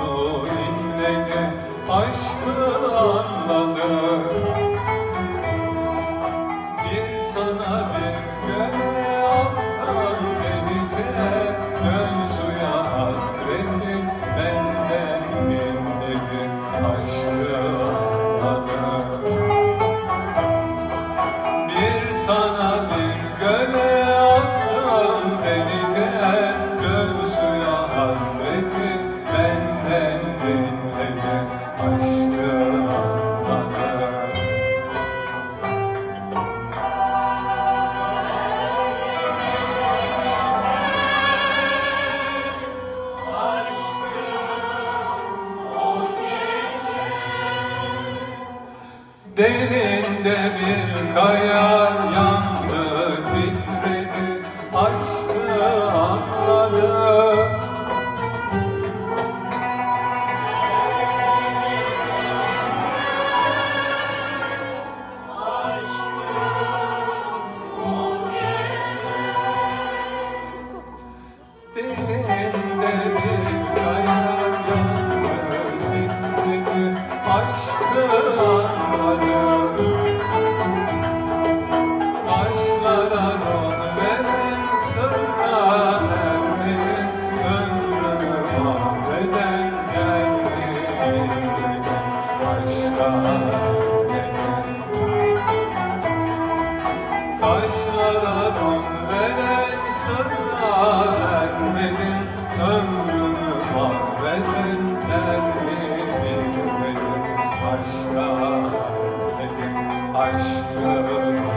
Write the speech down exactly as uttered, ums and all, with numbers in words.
oldu inledi, aşkı anladı. Bir sana bir göle aktan delice, göl suya hasreti benden dinledi, aşkı anladı. Bir sana bir göle aktan delice, göl suya hasreti benden dinledi, aşkı anladı. Derinde bir kaya yandı, titredi, aşkı anladı. Derinde bir kaya yandı, titredi, aşkı anladı. Başlara yol veren, sırra ermeyen, ömrümü mahveden, geldi giden aşka neden? Taşlara yol veren, sırra ermedin, ömrümü mahveden, geldi giden aşka neden? Aşkı